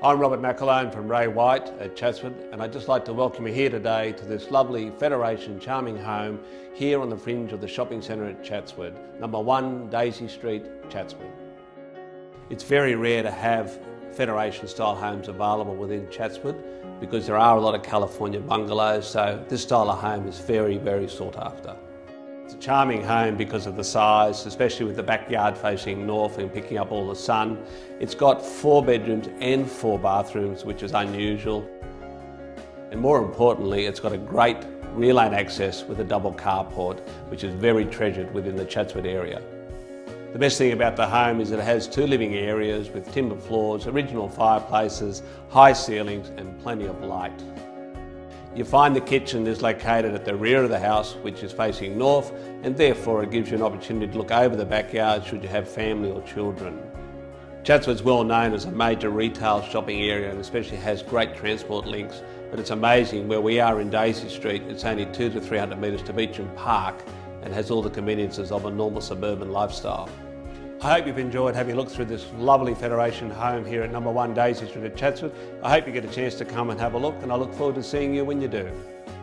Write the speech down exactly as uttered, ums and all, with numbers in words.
I'm Robert McAlone from Ray White at Chatswood, and I'd just like to welcome you here today to this lovely Federation charming home here on the fringe of the shopping centre at Chatswood, number one Daisy Street, Chatswood. It's very rare to have Federation style homes available within Chatswood because there are a lot of California bungalows, so this style of home is very, very sought after. It's a charming home because of the size, especially with the backyard facing north and picking up all the sun. It's got four bedrooms and four bathrooms, which is unusual. And more importantly, it's got a great rear lane access with a double carport, which is very treasured within the Chatswood area. The best thing about the home is that it has two living areas with timber floors, original fireplaces, high ceilings and plenty of light. You find the kitchen is located at the rear of the house, which is facing north, and therefore it gives you an opportunity to look over the backyard should you have family or children. Chatswood's well known as a major retail shopping area and especially has great transport links, but it's amazing where we are in Daisy Street, it's only two to three hundred metres to Beecham Park and has all the conveniences of a normal suburban lifestyle. I hope you've enjoyed having a look through this lovely Federation home here at number one Daisy Street at Chatswood. I hope you get a chance to come and have a look, and I look forward to seeing you when you do.